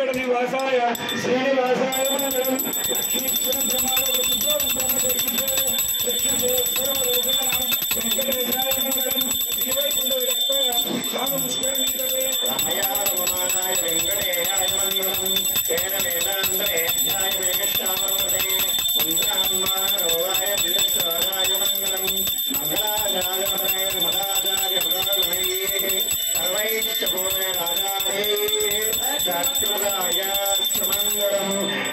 वेंकट निवासाय श्रीनिवासाय मंगलम लक्ष्मीश्वरं ब्रह्मालोकपुत्रो ब्रह्मदेवश्वरं वेंकटेशाय मंगलम श्रीवैकुण्ठविरक्ताय स्वामपुष्करनिधये रामयाय वेंकटेशाय मंगलम तेन वेदान्तरेभ्याय वेंकटामरुदे मंत्रान्मानरोगाय विश्वराय मंगलम मंगलाजाय मदाचार्य प्रदाय सर्वैश्चपूर्णे राजाय जात्युदाय सुमंगलम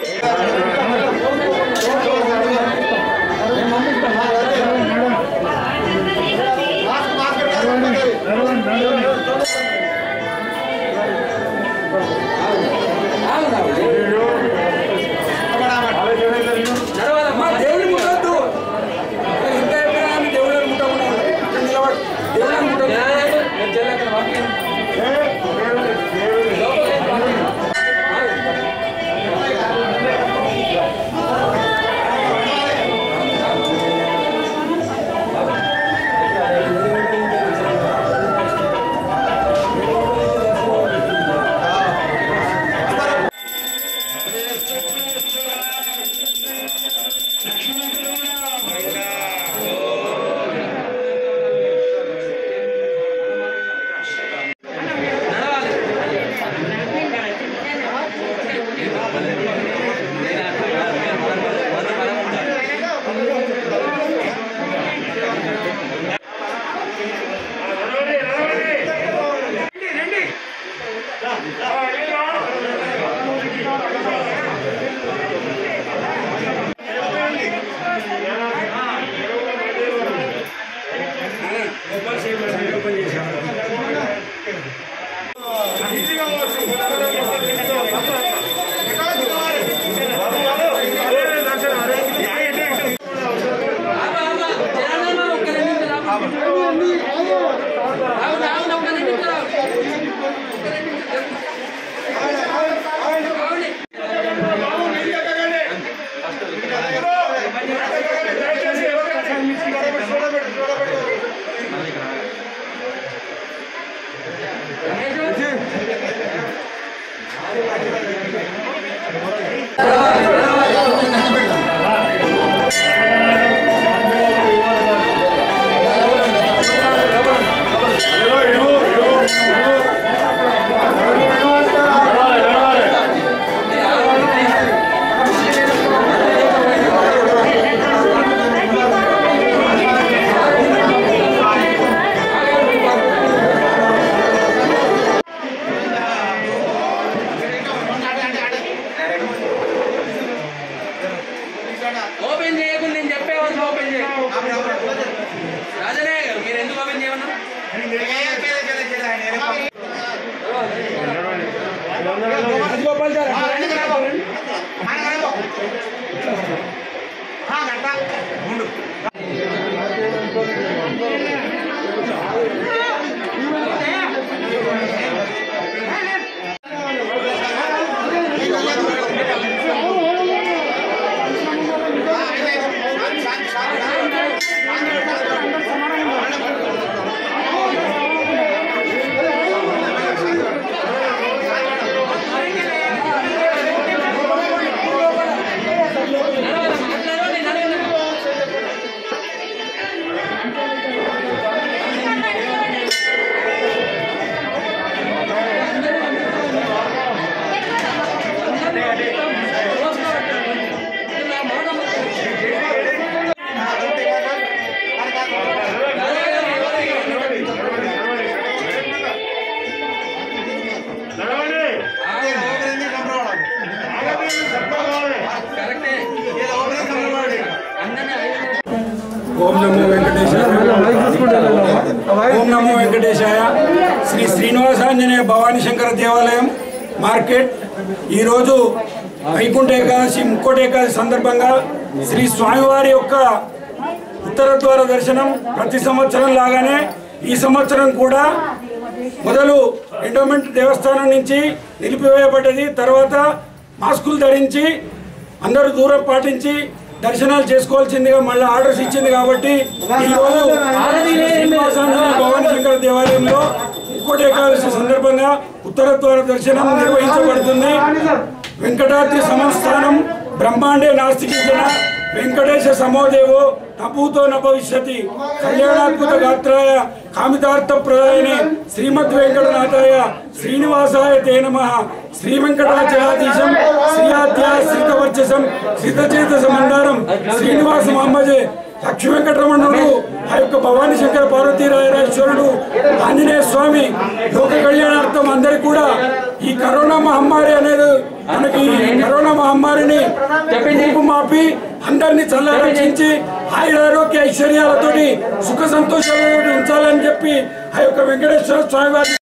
ఓపెన్ చేయకుండా నేను చెప్పేవాళ్ళు ఓపెన్ చేయ రాజనే గారు మీరు ఎందుకు ఓపెన్ చేయమన్నా ओम नमो वेंकटेशाय ओम नमो वेंकटेशाय श्री श्रीनिवासांजनेय भवानी शंकर देवालయం మార్కెట్ ఈ రోజు వైకుంఠ ఏకాదశి ముక్కోటి ఏకాదశి సందర్భంగా శ్రీ స్వామివారి యొక్క ఉత్తర ద్వార దర్శనం ప్రతి సంవత్సరం లాగానే ఈ సంవత్సరం కూడా మొదలు ఎండోమెంట్ దేవస్థానం నుంచి నిలిపివేయబడ్డది. తర్వాత మాస్కులు ధరించి అందరూ దూరం పాటించి దర్శనాలు చేసుకోవాల్సిందిగా మళ్ళీ ఆర్డర్స్ ఇచ్చింది కాబట్టి ఈరోజు భవానీ శంకర దేవాలయంలో ముక్కోటి ఏకాదశి సందర్భంగా ఉత్తర ద్వార దర్శనం నిర్వహించబడుతుంది. వెంకటాద్రి సంస్థానం బ్రహ్మాండే నాస్తికించిన వెంకటేశ సమోదేవో నభూతో న భవిష్యతి కళ్యాణాద్భుత గాత్రాయ కామితార్థ ప్రదాయనే శ్రీమద్ వెంకటనాథాయ శ్రీనివాసాయ తే నమః. శ్రీ వెంకటాచలాధీశం శ్రీయాద్య శ్రీతవర్చసం శ్రీతచేతస మందారం శ్రీనివాస మాంబజే లక్ష్మీ వెంకటరమణుడు ఆ యొక్క భవానీ శంకర పార్వతీ రాయరాజేశ్వరుడు ఆంజనేయ స్వామి లోక కళ్యాణార్థం అందరికీ కూడా ఈ కరోనా మహమ్మారి అనేది మనకి కరోనా మహమ్మారిని మాపి అందరినీ చల్లరక్షించి ఆయురారోగ్య ఐశ్వర్యాలతోటి సుఖ సంతోషాలతో ఉంచాలని చెప్పి ఆ యొక్క వెంకటేశ్వర స్వామి వారి